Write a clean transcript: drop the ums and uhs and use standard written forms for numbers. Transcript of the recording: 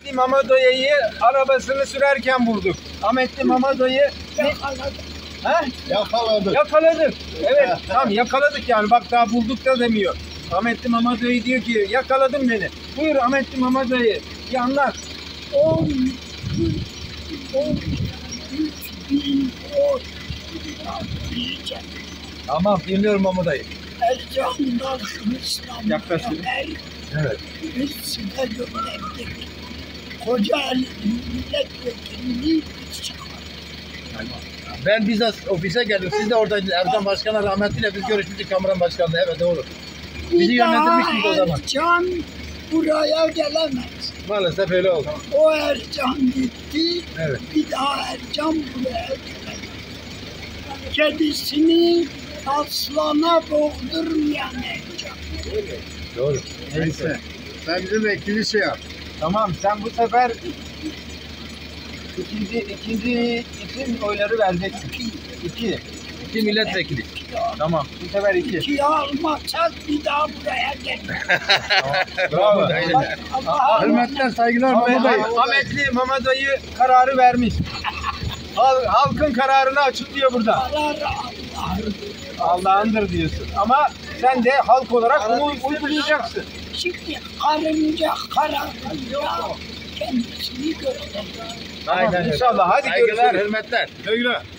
Ahmetli Mamadoya'yı arabasını sürerken bulduk. Ahmetli Mamadoya'yı Yakaladık. yakaladık. Evet, tamam yakaladık yani. Bak daha bulduk da demiyor. Ahmetli Mamadoya diyor ki yakaladın beni. Buyur Ahmetli Mamadoya. Bir anlat. 13.000 diyeceğim. Tamam dinliyorum Mamadoya. Ercan'dan Müslüman. Yaklaşın. Evet. Biz size gönderdik. Kocaeli milletvekilini biz çıkardık. Ben bizzat ofise geldim. Siz de oradaydınız. Ercan Başkan'a rahmetliyle biz görüşmüştük Kamuran Başkan'la. Evet doğru. Bizi yönlendirmiştiniz o zaman. Ercan buraya gelemez. Maalesef öyle oldu. O Ercan gitti. Evet. Bir daha Ercan buraya gelemez. Kedisini aslana boğdurmayan Ercan. Doğru. Neyse. Sen bizim vekili şey yap. Tamam sen bu sefer ikinci için oyları vereceksin. İki. İki milletvekili. Tamam. Bu sefer iki. İkiye almazsak bir daha buraya gelmez. Bravo. Aynen. Allah Hürmetler, saygılar Mamadoy. Ahmetli Mamadoy'u kararı vermiş. Halkın kararını açıklıyor burada. karar Allah'ın. Allah'ındır diyorsun. Ama sen de halk olarak bunu uygulayacaksın. Şimdi karınca kararınca kendisini gösterir. Aynen. İnşallah. Hadi Saygılar, görüşürüz. hürmetler. Güle güle.